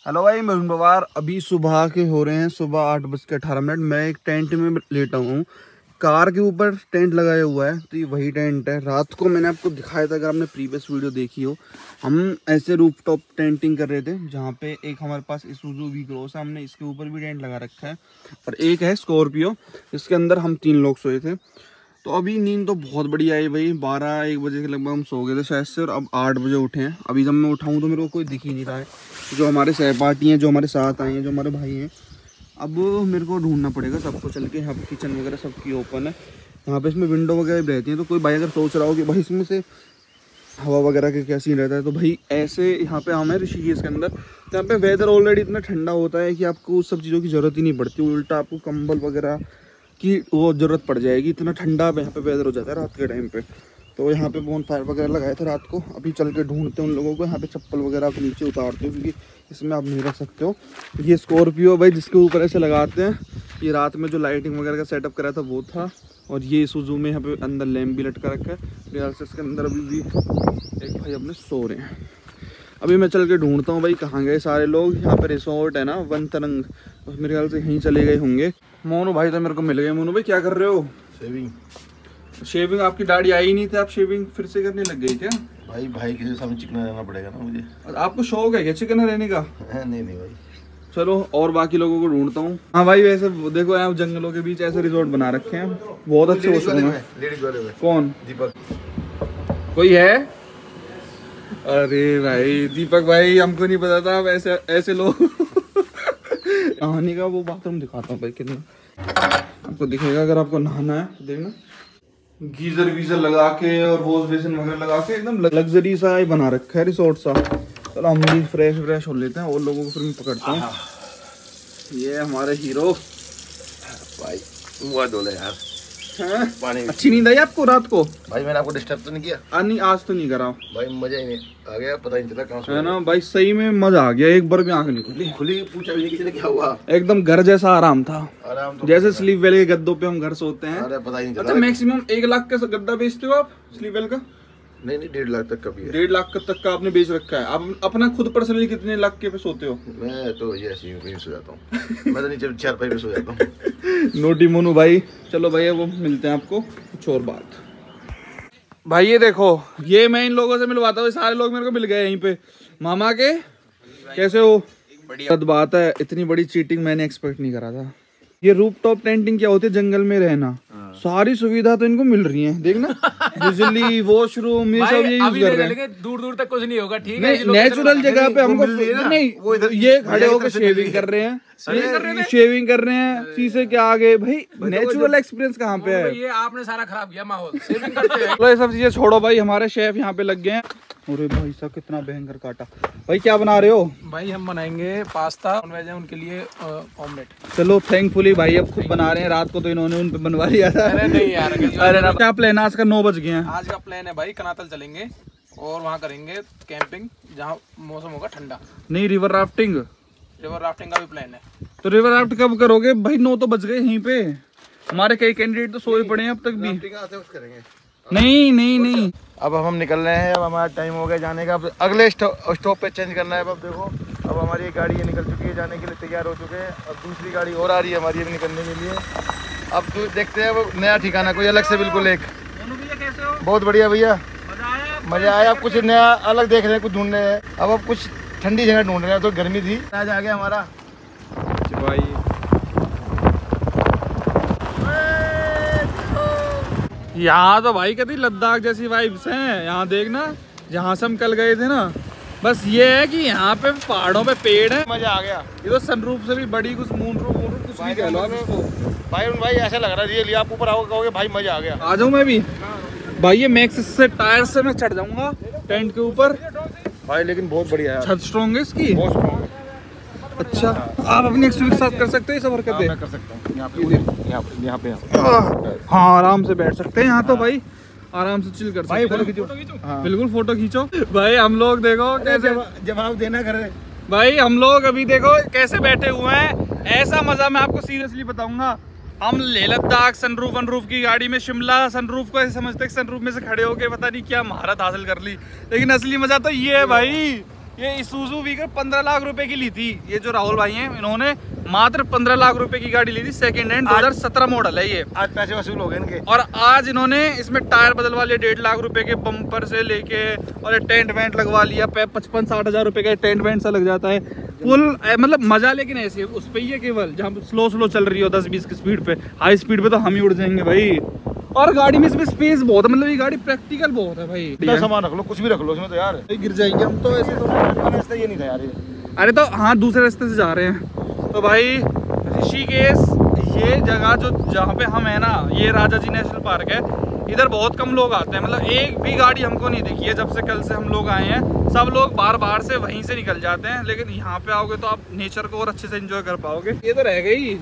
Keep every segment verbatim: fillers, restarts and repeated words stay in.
Hello भाई, मैं पवार। अभी सुबह के हो रहे हैं सुबह आठ बज के अठारह मिनट। मैं एक टेंट में लेटा हूँ, कार के ऊपर टेंट लगाया हुआ है। तो ये वही टेंट है, रात को मैंने आपको दिखाया था, अगर आपने प्रीवियस वीडियो देखी हो। हम ऐसे रूफटॉप टेंटिंग कर रहे थे, जहाँ पे एक हमारे पास इसूज़ू वी क्रॉस है, हमने इसके ऊपर भी टेंट लगा रखा है, और एक है स्कॉर्पियो, इसके अंदर हम तीन लोग सोए थे। तो अभी नींद तो बहुत बढ़िया आई भाई, बारह एक बजे के लगभग हम सो गए थे शायद से, और अब आठ बजे उठे हैं। अभी जब मैं उठाऊँ तो मेरे को कोई दिख ही नहीं रहा है, जो हमारे सहपाठी हैं, जो हमारे साथ आए हैं, जो हमारे भाई हैं। अब मेरे को ढूंढना पड़ेगा सबको चल के। यहाँ पर किचन वगैरह सबकी ओपन है, यहाँ पे इसमें विंडो वगैरह भी रहती हैं। तो कोई भाई अगर सोच रहा हो कि भाई इसमें से हवा वगैरह का क्या सीन रहता है, तो भाई ऐसे यहाँ पे हम हैं ऋषिकेश के अंदर। तो यहाँ पे वेदर ऑलरेडी इतना ठंडा होता है कि आपको उस सब चीज़ों की ज़रूरत ही नहीं पड़ती, उल्टा आपको कंबल वगैरह की वो ज़रूरत पड़ जाएगी। इतना ठंडा यहाँ पे वेदर हो जाता है रात के टाइम पे। तो यहाँ पे बोन फायर वगैरह लगाए थे रात को। अभी चल के ढूंढते हैं उन लोगों को। यहाँ पे चप्पल वगैरह आप नीचे उतारते हो, क्योंकि इसमें आप नहीं रख सकते हो। ये स्कॉर्पियो भाई जिसके ऊपर ऐसे लगाते हैं, ये रात में जो लाइटिंग वगैरह का सेटअप करा था वो था। और ये सुजू में यहाँ पे अंदर लैम्प भी लटका रखा है। मेरे से इसके अंदर अभी भी एक भाई अपने सो रहे हैं। अभी मैं चल के ढूंढता हूँ भाई कहाँ गए सारे लोग। यहाँ पे रिसोर्ट है ना वन तरंग, तो मेरे ख्याल से यहीं चले गए होंगे। मोनू भाई तो मेरे को मिल गए। मोनू भाई क्या कर रहे हो? शेविंग। शेविंग आपकी दाढ़ी आई नहीं थी, आप शेविंग फिर से करने लग गई क्या? भाई भाई के सामने चिकना रहना पड़ेगा ना मुझे। और आपको शौक है क्या चिकन रहने का? नहीं नहीं भाई। चलो और बाकी लोगों को ढूंढता हूँ। हाँ भाई, वैसे देखो यहाँ जंगलों के बीच ऐसे रिजॉर्ट बना रखे हैं, बहुत अच्छे वॉशरूम है। लेडीज वाले में कौन? दीपक। कोई है? अरे भाई दीपक भाई, हमको नहीं पता था ऐसे ऐसे लोग। नहाने का वो बाथरूम दिखाता हूँ भाई, कितना आपको दिखेगा अगर आपको नहाना है तो देखना। गीजर वीजर लगा के और वॉश बेसिन वगैरह लगा के एकदम लग्जरी सा ही बना रखा है रिसोर्ट सा। चलो हम भी फ्रेश फ्रेश हो लेते हैं, और लोगों को फिर मैं पकड़ता हूँ। ये हमारे हीरो भाई हुआ डोले यार। हाँ? पानी अच्छी नींद आई आपको रात को? भाई मैंने आपको डिस्टर्ब तो नहीं किया? आ, नहीं आज तो नहीं करा भाई, मजा ही नहीं आ गया, पता ही नहीं चला कहाँ है ना भाई। सही में मजा आ गया, एक बार भी आंख नहीं खुली। खुली पूछा भी नहीं किसी ने क्या हुआ। एकदम घर जैसा आराम था, आराम तो जैसे स्लीप वेल के गद्दों पे हम घर सोते हैं। अरे पता ही नहीं चला। अच्छा, मैक्सिमम एक लाख का गद्दा बेचते हो आप स्लीप वेल का? नहीं नहीं, डेढ़ लाख तक का भी है। डेढ़ लाख तक का आपने बेच रखा है। आप अपना खुद पर्सनली कितने लाख के पे सोते हो? मैं तो ये ऐसे ही सो जाता हूँ। मैं तो नीचे चार पाई पे सो जाता हूँ। नोटी मोनू भाई। चलो भैया वो मिलते हैं आपको कुछ और बात। भाई ये देखो, ये मैं इन लोगों से मिलवाता हूँ, सारे लोग मेरे को मिल गए यहीं पे। मामा के कैसे हो? बढ़िया बात है, इतनी बड़ी चीटिंग मैंने एक्सपेक्ट नहीं करा था। ये रूफटॉप टेंटिंग क्या होती है, जंगल में रहना। सारी सुविधा तो इनको मिल रही है, देखना बिजली, वॉशरूम, ये सब ये यूज कर रहे हैं। दूर दूर तक कुछ नहीं होगा, ठीक है। नेचुरल जगह पे हमको नहीं, ये खड़े होकर शेविंग कर रहे हैं, शेविंग कर रहे हैं शीशे के आगे। भाई नेचुरल एक्सपीरियंस कहाँ पे है? ये आपने सारा खराब किया माहौल। शेविंग करते हैं। तो ये सब चीजें छोड़ो भाई, हमारे शेफ यहाँ पे लग गए हैं। अरे भाई साहब कितना भयंकर काटा। भाई क्या बना रहे हो? भाई हम बनाएंगे पास्ता, नॉनवेज है उनके लिए ऑमलेट। चलो थैंकफुली भाई अब खुद बना रहे हैं, रात को तो इन्होंने उन पे बनवा लिया था। अरे नहीं यार, अरे ना, क्या प्लान है आज का? नौ बज गए हैं। आज का प्लान है भाई कनातल चलेंगे और वहाँ करेंगे कैंपिंग, जहाँ मौसम होगा ठंडा। नहीं, रिवर राफ्टिंग। रिवर राफ्टिंग का भी प्लान है। तो रिवर राफ्ट कब करोगे भाई? नौ तो बज गए यहीं पे। हमारे कई कैंडिडेट तो सोए पड़े हैं अब तक भी। करेंगे नहीं नहीं नहीं, अब हम निकल रहे हैं। अब हमारा टाइम हो गया जाने का। अब अगले स्टॉप पे चेंज करना है। अब देखो, अब हमारी एक गाड़ी ये निकल चुकी है, जाने के लिए तैयार हो चुके हैं। अब दूसरी गाड़ी और आ रही है हमारी अभी निकलने के लिए। अब तो देखते हैं वो नया ठिकाना कोई अलग से, बिल्कुल एक। बहुत बढ़िया भैया, मजा आया। अब कुछ नया अलग देख रहे हैं, कुछ ढूंढ रहे हैं। अब अब कुछ ठंडी जगह ढूंढ रहे हैं, तो गर्मी थी आज आ गया हमारा भाई। यहाँ तो भाई कभी लद्दाख जैसी वाइब्स हैं। यहाँ देखना, जहाँ से हम कल गए थे ना, बस ये है कि यहाँ पे पहाड़ों पे पेड़ है, मजा आ गया। ये तो सनरूफ से भी बड़ी कुछ मून रूफ मून रूफ कुछ भी कह लो आप इसको। भाई भाई ऐसा लग रहा है रियली, आप ऊपर आओगे कहोगे भाई मजा आ गया। आ जाऊँ मैं भी भाई। ये मैक्स से टायर से मैं चढ़ जाऊंगा टेंट के ऊपर भाई, लेकिन बहुत बढ़िया है। छत स्ट्रॉन्ग है इसकी, बहुत स्ट्रॉन्ग है। अच्छा, आप अपनी एक्सपीरियंस के साथ कर सकते हैं ये सब हरकतें? मैं कर सकता हूँ। यहाँ पे यहाँ पे यहाँ पे हाँ आराम से बैठ सकते हैं यहाँ तो भाई, आराम से चिल कर सकते हैं। फोटो खींचो। हाँ। बिल्कुल फोटो खींचो भाई। हम लोग देखो कैसे जवाब देना करे भाई, हम लोग अभी देखो कैसे बैठे हुए हैं। ऐसा मजा मैं आपको सीरियसली बताऊंगा। हम लेह लद्दाख सनरूफ वनरूफ की गाड़ी में, शिमला सनरूफ को ऐसे समझते हैं सनरूफ में से खड़े होके पता नहीं क्या महारत हासिल कर ली, लेकिन असली मजा तो ये है भाई। ये Isuzu वीगर पंद्रह लाख रुपए की ली थी। ये जो राहुल भाई हैं इन्होंने मात्र पंद्रह लाख रुपए की गाड़ी ली थी, सेकंड हैंड दो हज़ार सत्रह मॉडल है ये। आज पैसे वसूल हो गए इनके। और आज इन्होंने इसमें टायर बदलवा लिए डेढ़ लाख रुपए के, बम्पर से लेके, और टेंट वेंट लगवा लिया। पचपन साठ हजार रुपए का टेंट वेंट सा लग जाता है फुल, मतलब मजा। लेकिन ऐसे उस पे ही है केवल जहाँ स्लो स्लो चल रही हो दस बीस की स्पीड पे, हाई स्पीड पे तो हम ही उड़ जाएंगे भाई। और गाड़ी में इसमें स्पेस बहुत है, मतलब ये गाड़ी प्रैक्टिकल बहुत है भाई। तो सामान रख लो, कुछ भी रख लो इसमें तो यार, गिर जाएंगे हम तो ऐसे तो। रास्ता ये नहीं था यार। अरे तो हाँ, दूसरे रास्ते से जा रहे हैं। तो भाई ऋषिकेश ये जगह जो जहाँ पे हम है ना, ये राजा जी नेशनल पार्क है। इधर बहुत कम लोग आते हैं, मतलब एक भी गाड़ी हमको नहीं दिखी है जब से कल से हम लोग आए हैं। सब लोग बार बार से वहीं से निकल जाते हैं, लेकिन यहाँ पे आओगे तो आप नेचर को और अच्छे से एंजॉय कर पाओगे। ये तो रह गई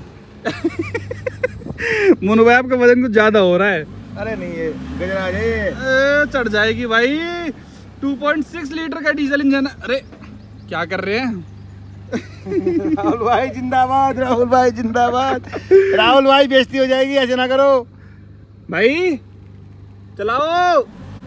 मुनु भाई आपका वजन कुछ ज्यादा हो रहा है। अरे नहीं ये गजराज है, चढ़ जाएगी भाई। टू पॉइंट सिक्स लीटर का डीजल इंजन। अरे क्या कर रहे हैं राहुल भाई जिंदाबाद, राहुल भाई जिंदाबाद। राहुल भाई बेइज्जती हो जाएगी, ऐसे ना करो भाई, चलाओ।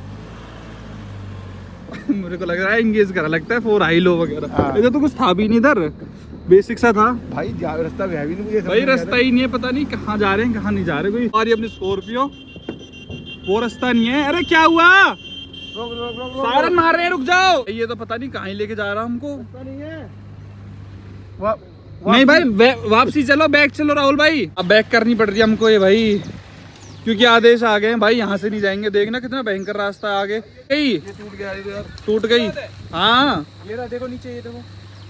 मेरे को लग रहा है इंगेज करा, लगता है फोर हाई लो वगैरह। इधर तो कुछ था भी नहीं, इधर बेसिक सा था भाई। रास्ता भी है भी नहीं, भाई रास्ता ही नहीं है, पता नहीं कहाँ जा रहे हैं कहाँ नहीं जा रहे। कोई और ये अपनी स्कॉर्पियो, वो रास्ता नहीं है। अरे क्या हुआ, सायरन मार रहे हैं, रुक जाओ। ये तो पता नहीं कहाँ ही लेके जा रहा हमको। नहीं है वा, नहीं भाई, वापसी चलो, बैक चलो राहुल भाई। अब बैक करनी पड़ रही है हमको ये भाई, क्योंकि आदेश आ गए हैं भाई, यहाँ से नहीं जाएंगे। देखना कितना भयंकर रास्ता है आगे। ये टूट गया यार, टूट गई। हाँ ये रहा, देखो नीचे, ये देखो,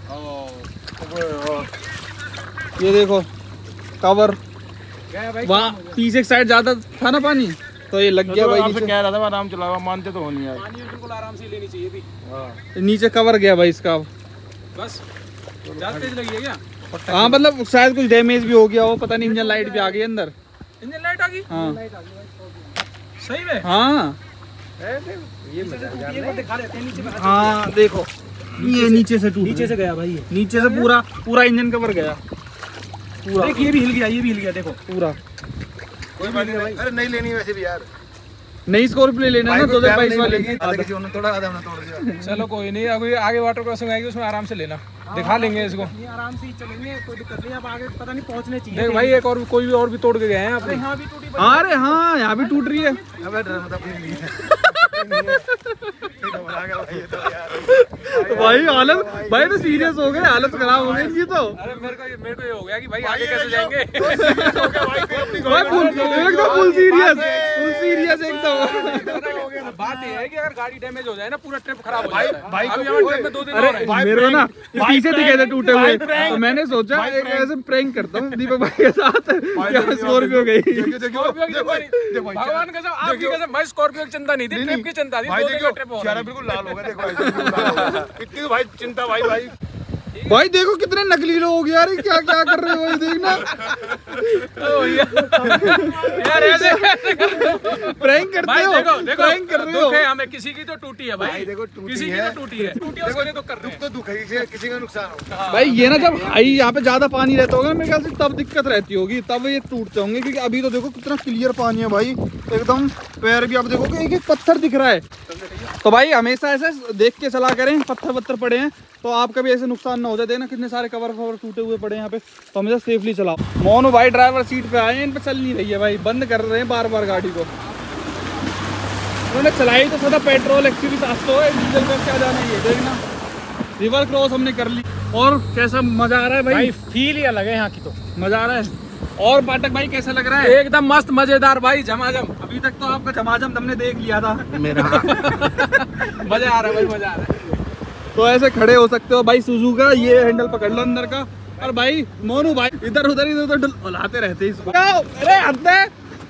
ये देखो कवर। वहाँ पीछे साइड ज्यादा था ना पानी, तो ये लग गया भाई नीचे। कह रहा था आराम चलाओ, मानते तो हो नहीं यार। पानी बिल्कुल आराम से लेनी चाहिए थी। नीचे कवर गया भाई इसका। बस ज्यादा तेज लगी है क्या? हाँ मतलब शायद कुछ डैमेज भी हो गया हो, पता नहीं। इंजन लाइट भी आ गई अंदर। इंजन लाइट आ गई? हाँ सही में? हाँ ये दिखा रहे थे नीचे में। हाँ देखो, ये नीचे से टूट, नीचे से गया भाई, ये नीचे से पूरा पूरा इंजन कवर गया पूरा। देख ये भी हिल गया, ये भी हिल गया, देखो पूरा। कोई बात नहीं, अरे नहीं लेनी वैसे भी यार, नई स्कॉर्पियो ले लेना ना, दो हजार बाईस वाले की। थोड़ा आधा तोड़ दिया। चलो कोई नहीं, अभी आगे वाटर क्रॉसिंग आएगी उसमें आराम से लेना, दिखा लेंगे इसको। आराम से ही चलेंगे, कोई दिक्कत नहीं। अब आगे पता नहीं पहुंचने चाहिए। देख भाई, एक और कोई भी और भी तोड़ के गए हैं अपने। यहाँ भी टूटी। अरे हाँ, यहाँ भी टूट रही है। अबे डर मत अपनी ली तो भाई हालत, भाई तो सीरियस हो गए, हालत खराब हो गई इनकी तो। अरे मेरे को मेरे को ये हो गया कि भाई आगे कैसे जाएंगे। भाई फुल एकदम फुल सीरियस, फुल सीरियस एकदम। बात ये है कि अगर गाड़ी डैमेज हो जाए ना, पूरा ट्रिप खराब हो जाता है। भाई अभी हमारे ट्रिप में दो दिन और अरे है। मेरे को ना पीछे दिखे थे टूटे हुए, तो मैंने सोचा एक ऐसे प्रैंक करता हूँ दीपक भाई के साथ। स्कॉर्पियो गई, स्कॉर्पियो की चिंता नहीं, भगवान कसम, आपकी कसम भाई, स्कॉर्पियो की चिंता नहीं थी, ट्रिप की चिंता थी। दो दिन का ट्रिप हो रहा है। बिल्कुल लाल हो गया, देखो इतनी भाई चिंता भाई भाई भाई देखो कितने नकली लोग हो गए यार, क्या क्या कर रहे हो ये देखना। यार ऐसे प्रैंक करते भाई, हो, देखो देखो, प्रैंक कर रहे हो। दुख है हमें, किसी की तो टूटी है भाई, भाई देखो टूटी किसी की है। तो टूटी है, टूटी है उसके लिए तो कर रहे हैं। तो दुख है, किसी किसी का नुकसान हो। भाई ये ना जब हाई यहाँ पे ज्यादा पानी रहता होगा मेरे ख्याल से, तब दिक्कत रहती होगी, तब ये टूटते होंगे। क्योंकि अभी तो देखो कितना क्लियर पानी है भाई, एकदम पैर भी आप देखो एक एक पत्थर दिख रहा है। तो भाई हमेशा ऐसे देख के चला करें, पत्थर पत्थर पड़े हैं तो आपका भी ऐसे नुकसान ना हो जाए। देखना कितने सारे कवर कवर टूटे हुए पड़े हैं यहाँ पे, तो हमेशा सेफली चलाओ। मोनू भाई ड्राइवर सीट पे आए हैं, इन पे चल नहीं रही है भाई, बंद कर रहे हैं बार बार गाड़ी को। उन्होंने चलाई तो सदा पेट्रोल एक्चुअली सात सौ है, डीजल पे क्या जाना है। देखना रिवर क्रॉस हमने कर ली, और कैसा मजा आ रहा है भाई, भाई फील ही अलग है यहाँ की, तो मजा आ रहा है। और पाठक भाई कैसा लग रहा है? एकदम मस्त मजेदार भाई, झमाझम। अभी तक तो आपका झमाझम हमने देख लिया था मेरा मजा आ रहा है भाई, मजा आ रहा है। तो ऐसे खड़े हो सकते हो भाई सुजुका, ये हैंडल पकड़ लो अंदर का। और भाई मोनू भाई इधर उधर इधर उधर हिलाते रहते इसको। अरे हद है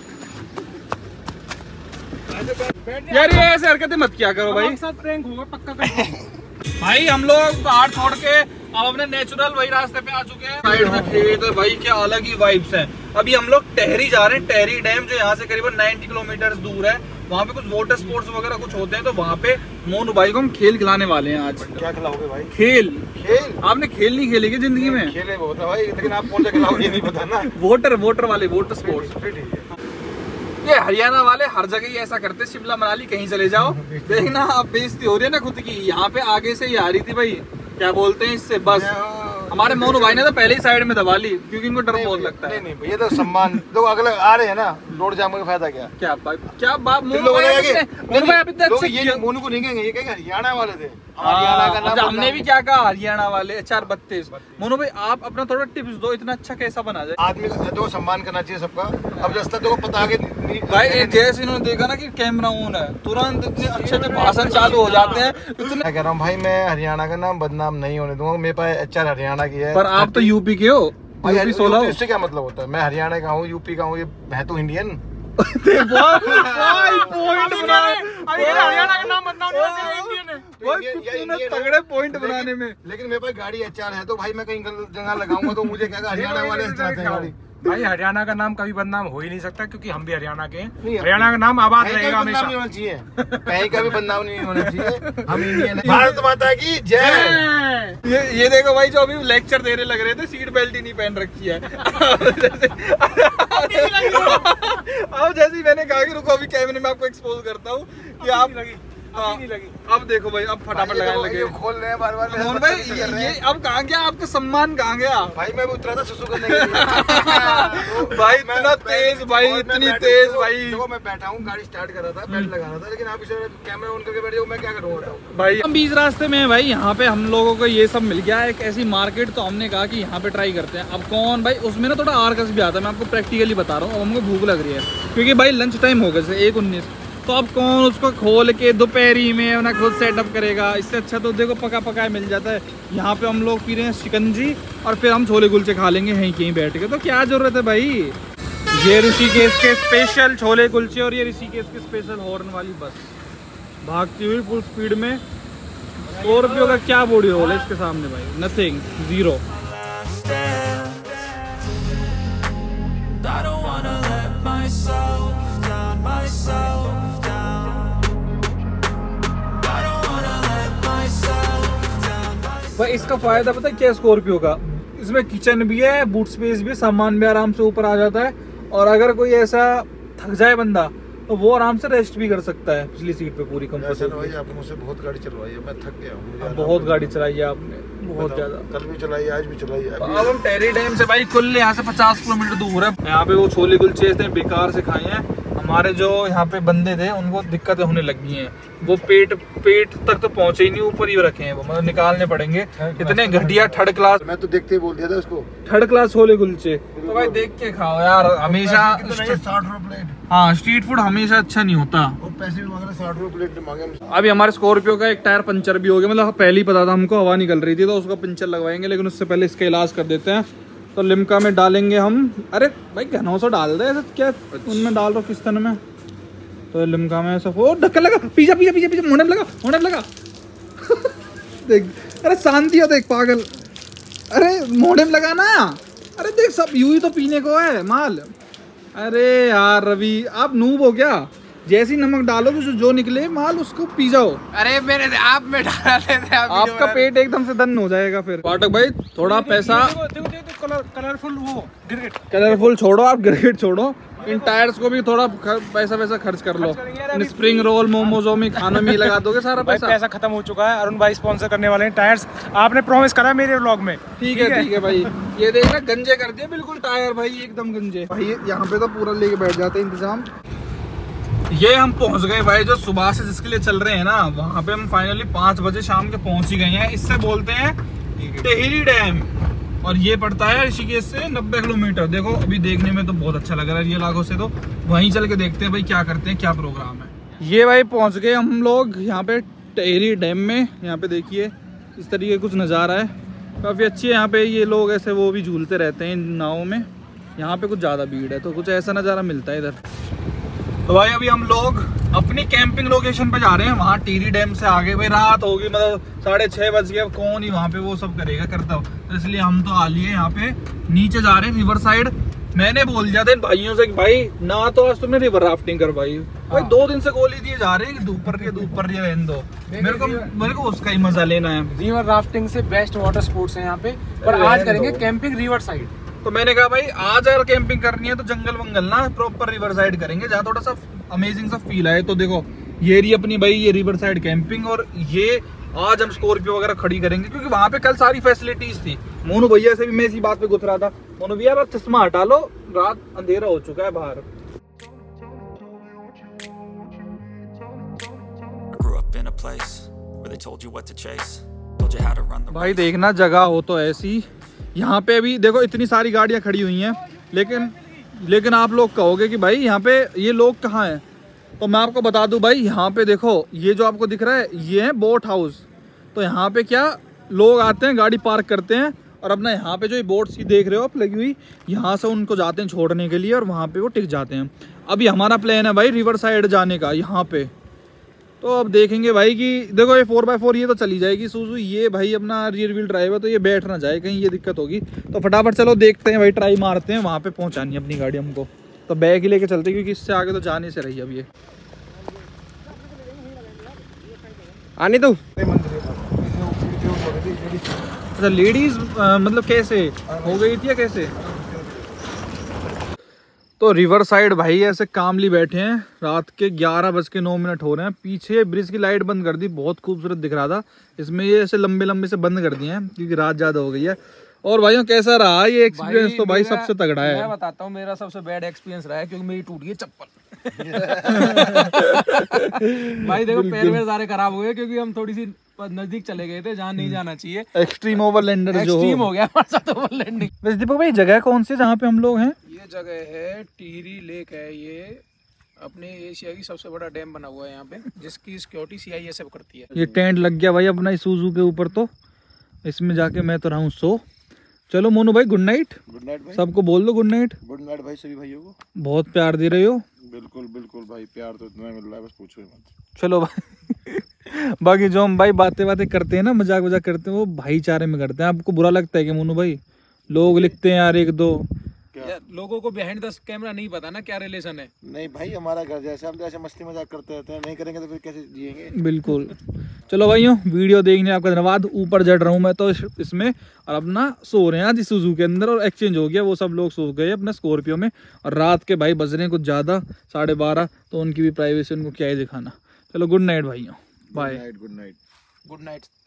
यार, ये ऐसे हरकतें मत किया करो भाई। साथ प्रैंक होगा पक्का कर। भाई हम लोग पहाड़ छोड़ के अब अपने नेचुरल वही रास्ते पे आ चुके हैं। साइड में खेत है भाई, क्या अलग ही वाइब्स हैं। अभी हम लोग टहरी जा रहे हैं, टहरी डैम जो यहाँ से करीबन नब्बे किलोमीटर दूर है। वहाँ पे कुछ वाटर स्पोर्ट्स वगैरह कुछ होते हैं, तो वहाँ पे मोनू भाई को हम खेल खिलाने वाले हैं आज। क्या खिलाओगे भाई? खेल खेल आपने खेल नहीं खेली क्या जिंदगी में? खेले बहुत है भाई, लेकिन आप कौन सा खिलाओगे ये नहीं पता ना। वोटर वोटर वाले वाटर स्पोर्ट्स। ये हरियाणा वाले हर जगह ही ऐसा करते, शिमला मनाली कहीं चले जाओ, देखना अब बेइज्जती हो रही है ना खुद की। यहाँ पे आगे से ही आ रही थी भाई, क्या बोलते हैं इससे, बस हमारे मोनू भाई ने तो पहले ही साइड में दबा ली क्योंकि इनको डर बहुत लगता है। नहीं नहीं ये तो सम्मान तो अगले आ रहे हैं ना, रोड जाम का फायदा क्या? क्या बात क्या बात मोनू लोग भाई कहेंगे- मोनू भाई अभी तक ये मोनू को नहीं कहेंगे, ये कहेंगे हरियाणा वाले थे। हाँ, हरियाणा का नाम अच्छा, हमने बदनाम- भी क्या कहा, हरियाणा वाले चार बत्तीस। मोनू भाई आप अपना थोड़ा टिप्स दो, इतना अच्छा कैसा बना जाए। आदमी का तो सम्मान करना चाहिए सबका। अब रास्ता तो पता आगे भाई जैसे इन्होंने देखा ना कि कैमरा ऑन है, तुरंत इतने अच्छे अच्छे भाषण चालू हो जाते हैं इतने। मैं कह रहा हूँ भाई, मैं हरियाणा का नाम बदनाम नहीं होने दूंगा। मेरे पास एच आर हरियाणा की है। पर आप तो यूपी के हो, भाई यूपी सोलह हो। इससे क्या मतलब होता है? मैं हरियाणा का हूँ, यूपी का हूँ, ये है तो इंडियन। हरियाणा का नाम बदनाम नहीं होता, इंडियन है। भाई तगड़े पॉइंट बनाने में। लेकिन मेरे पास गाड़ी एच आर है, तो भाई मैं कहीं गलत जगह लगाऊंगा तो मुझे कहेगा हरियाणा वाले चलाते हैं गाड़ी। भाई हरियाणा का नाम कभी बदनाम हो ही नहीं सकता, क्योंकि हम भी हरियाणा के नहीं, हैं। हरियाणा का नाम आबाद कहीं का रहेगा भी बदनाम नहीं हमेशा। होना चाहिए, कहीं का भी बदनाम नहीं होना चाहिए। हम इंडियन हैं। भारत माता की जय। ये ये देखो भाई, जो अभी लेक्चर देने लग रहे थे, सीट बेल्ट ही नहीं पहन रखी है। अब जैसे ही मैंने कहा कि रुको अभी कैमरे में आपको एक्सपोज करता हूँ कि आप लगी हाँ, नहीं लगी। अब देखो भाई, अब फटाफट लगाने लगे। खोल रहे हैं बार बार। मोहन भाई ये, ये अब कहाँ गया आपका सम्मान, कहाँ गया? भाई मैं उतरा था सुसु करने के लिए। भाई इतना तेज भाई, इतनी तेज भाई। देखो मैं बैठा हूँ, गाड़ी स्टार्ट कर रहा था, बेल्ट लगा रहा था, लेकिन आप इसे कैमरा ऑन करके बैठ जाओ, मैं क्या करूँगा? भाई हम बीच रास्ते में हैं भाई, यहाँ पे हम लोगों को ये सब मिल गया, एक ऐसी मार्केट, तो हमने कहा कि यहाँ पे ट्राई करते हैं। अब कौन भाई, उसमें ना थोड़ा आर्कस भी आता है, मैं आपको प्रैक्टिकली बता रहा हूँ। अब हमको भूख लग रही है क्योंकि भाई लंच टाइम हो गया जैसे एक उन्नीस, तो अब कौन उसको खोल के दोपहरी में ना खुद सेटअप करेगा। इससे अच्छा तो देखो पका पका मिल जाता है। यहाँ पे हम लोग पी रहे हैं शिकंजी और फिर हम छोले कुलचे खा लेंगे यहीं कहीं बैठ के, तो क्या जरूरत है भाई। ये ऋषिकेश के स्पेशल छोले कुलचे और ये ऋषिकेश के स्पेशल हॉर्न वाली बस भागती हुई फुल स्पीड में। स्कॉर्पियो का क्या बॉडी रोल है इसके सामने भाई, नथिंग, जीरो। भाई इसका फायदा पता है क्या, स्कॉर्पियो का, इसमें किचन भी है, बूट स्पेस भी है, सामान भी आराम से ऊपर आ जाता है। और अगर कोई ऐसा थक जाए बंदा तो वो आराम से रेस्ट भी कर सकता है पिछली सीट पे पूरी कंफर्टेबल। आपने मुझसे बहुत गाड़ी चलवाई है, मैं थक गया हूँ। बहुत गाड़ी चलाई है आपने, बहुत ज्यादा। कल भी चलाई, आज भी चलाई। अब हम टेरी डैम से भाई कुल यहाँ से पचास किलोमीटर दूर है। यहाँ पे वो छोले कुलचे इतने बेकार से खाए हैं, हमारे जो यहाँ पे बंदे थे उनको दिक्कतें होने लगी हैं। वो पेट पेट तक तो पहुँचे ही नहीं, ऊपर ही रखे हैं वो, मतलब निकालने पड़ेंगे। इतने घटिया थर्ड क्लास, मैं तो देखते ही बोल दिया था उसको, थर्ड क्लास छोले कुलचे। तो भाई देख के खाओ यार, हमेशा साठ रुपए प्लेट। हाँ स्ट्रीट फूड हमेशा अच्छा नहीं होता। और पैसे भी मांग रहे, साठ रुपए प्लेट मांगे हमसे। अभी हमारे स्कॉर्पियो का एक टायर पंचर भी हो गया, मतलब पहले ही पता था हमको, हवा निकल रही थी तो उसका पंचर लगवाएंगे, लेकिन उससे पहले इसका इलाज कर देते हैं। तो लिम्का में डालेंगे हम, अरे भाई घनों से डाल दे ऐसा क्या, उनमें डाल दो किस तरह में, तो लिम्का में ऐसा वो ढक्कन लगा, पीछा पीछा पीछा पीछा होने लगा होने लगा। देख अरे शांति हो, देख पागल, अरे मोड़े में लगा ना, अरे देख सब यूं ही तो पीने को है माल। अरे यार रवि आप नूब हो क्या, जैसी नमक डालो तो जो, जो निकले माल उसको पी जाओ। अरे मेरे आप में डाला लेते आप आपका पेट एकदम से दन हो जाएगा फिर। पाठक भाई थोड़ा पैसा देखो देखो कलर कलरफुल वो ग्रेट कलरफुल छोड़ो, आप ग्रेड छोड़ो, इन टायर्स को भी थोड़ा पैसा पैसा खर्च कर लो। इन स्प्रिंग रोल मोमोजो में खानों में लगा दोगे सारा भाई, पैसा। पैसा खत्म हो चुका है। अरुण भाई स्पॉन्सर करने वाले हैं टायर्स, आपने प्रॉमिस करा मेरे व्लॉग में। ठीक है ठीक है भाई, ये देखना गंजे कर दिए बिल्कुल टायर भाई, एकदम गंजे भाई। यहाँ पे तो पूरा लेके बैठ जाते हैं इंतजाम। ये हम पहुंच गए भाई, जो सुबह से जिसके लिए चल रहे हैं ना, वहाँ पे हम फाइनली पाँच बजे शाम के पहुंच ही गए हैं। इससे बोलते हैं टिहरी डैम, और ये पड़ता है ऋषिकेश से नब्बे किलोमीटर। देखो अभी देखने में तो बहुत अच्छा लग रहा है रियल आंखों से, तो वहीं चल के देखते हैं भाई क्या करते हैं, क्या प्रोग्राम है। ये भाई पहुंच गए हम लोग यहाँ पे टिहरी डैम में। यहाँ पे देखिए इस तरीके कुछ नज़ारा है, काफ़ी अच्छी है। यहाँ पे ये लोग ऐसे वो भी झूलते रहते हैं नाव में। यहाँ पे कुछ ज़्यादा भीड़ है तो कुछ ऐसा नज़ारा मिलता है इधर। तो भाई अभी हम लोग अपनी कैंपिंग लोकेशन पे जा रहे हैं, वहाँ टिहरी डैम से आगे। भाई रात होगी, मतलब साढ़े छः बज गए, कौन ही वहाँ पे वो सब करेगा करता हो, तो इसलिए हम तो आ लिए यहाँ पे नीचे जा रहे हैं रिवर साइड। मैंने बोल दिया था इन भाइयों से कि भाई ना तो आज तुमने रिवर राफ्टिंग करवाई, भाई दो दिन से गोली दिए जा रहे हैं कि ऊपर के ऊपर रहने दो, मेरे को मेरे को उसका ही मजा लेना है। रिवर राफ्टिंग से बेस्ट वाटर स्पोर्ट्स है यहाँ पे, पर आज करेंगे कैंपिंग रिवर साइड। तो मैंने कहा भाई आज अगर कैंपिंग करनी है तो जंगल वंगल ना प्रॉपर रिवर साइड करेंगे जहाँ थोड़ा सा अमेजिंग सा फील आए। तो देखो ये रही अपनी भाई ये रिवर साइड कैंपिंग, और ये आज हम स्कॉर्पियो वगैरह खड़ी करेंगे क्योंकि वहाँ पे कल सारी फैसिलिटीज थी। मोनू भैया से भी मैं इसी बात पे गुथ रहा था, मोनू भैया अब चश्मा हटा लो, रात अंधेरा हो चुका है बाहर। भाई देखना जगह हो तो ऐसी, यहाँ पे अभी देखो इतनी सारी गाड़ियाँ खड़ी हुई हैं, लेकिन लेकिन आप लोग कहोगे कि भाई यहाँ पे ये लोग कहाँ हैं, तो मैं आपको बता दूं भाई यहाँ पे देखो ये जो आपको दिख रहा है ये है बोट हाउस। तो यहाँ पे क्या लोग आते हैं, गाड़ी पार्क करते हैं और अपना यहाँ पे जो ये बोट सी देख रहे हो आप लगी हुई, यहाँ से उनको जाते हैं छोड़ने के लिए और वहाँ पे वो टिक जाते हैं। अभी हमारा प्लान है भाई रिवर साइड जाने का यहाँ पे, तो अब देखेंगे भाई कि देखो ये फोर बाई फोर ये तो चली जाएगी सुजू, ये भाई अपना रियर व्हील ड्राइव है तो ये बैठ ना जाए कहीं, ये दिक्कत होगी। तो फटाफट चलो देखते हैं भाई, ट्राई मारते हैं वहाँ पे पहुँचानी अपनी गाड़ी हमको। तो बैग ही लेके चलते क्योंकि इससे आगे तो जाने से रही अब ये आने दो। अच्छा लेडीज मतलब कैसे हो गई थी या कैसे? तो रिवर साइड भाई ऐसे कामली बैठे हैं, रात के ग्यारह बज के नौ मिनट हो रहे हैं। पीछे ब्रिज की लाइट बंद कर दी, बहुत खूबसूरत दिख रहा था, इसमें ये ऐसे लंबे लंबे से बंद कर दिए हैं क्योंकि रात ज्यादा हो गई है। और भाइयों कैसा रहा ये एक्सपीरियंस? तो भाई सबसे तगड़ा है। मैं बताता हूँ मेरा सबसे बैड एक्सपीरियंस रहा है क्योंकि मेरी टूट गई चप्पल। भाई देखो पैर वैर सारे खराब हो गए क्योंकि हम थोड़ी सी नजदीक चले गए थे जहाँ नहीं जाना चाहिए। एक्सट्रीम ओवरलैंडर जो एक्सट्रीम हो गया हमारे साथ ओवरलैंडिंग। वैसे दीपक भाई जगह कौन सी जहाँ पे हम लोग हैं? ये जगह है टिहरी लेक है, ये अपने एशिया की सबसे बड़ा डैम बना हुआ है यहाँ पे, जिसकी security C I S F करती है। ये टेंट लग गया भाई अपना इसूजू के ऊपर, तो इसमें जाके मैं तो रहा हूँ सो। चलो मोनू भाई गुड नाइट। गुड नाइट भाई, सबको बोल दो गुड नाइट। गुड नाइट भाई सभी भाइयों को। बहुत प्यार दे रहे हो। बिल्कुल बिल्कुल भाई, प्यार तो इतना मिल रहा है बस पूछो ही मत। चलो भाई बाकी जो हम भाई बातें बातें करते हैं ना, मजाक वजाक करते हैं, वो भाईचारे में करते हैं। आपको बुरा लगता है कि मोनू भाई लोग लिखते हैं यार एक दो, यार लोगों को बिहाइंड द कैमरा नहीं पता ना क्या रिलेशन है। नहीं भाई हमारा घर जैसे, हम तो ऐसे मस्ती मजाक करते रहते हैं, नहीं करेंगे तो फिर कैसे जिएंगे। बिल्कुल। चलो भाइयों वीडियो देखने आपका धन्यवाद। ऊपर चढ़ रहा हूँ मैं तो इसमें, और अपना सो रहे हैं आज सुजू के अंदर, और एक्सचेंज हो गया, वो सब लोग सो गए अपने स्कॉर्पियो में, और रात के भाई बज रहे हैं कुछ ज़्यादा साढ़े बारह, तो उनकी भी प्राइवेसी उनको क्या ही दिखाना। चलो गुड नाइट भाइयों, bye. Good night. Good night.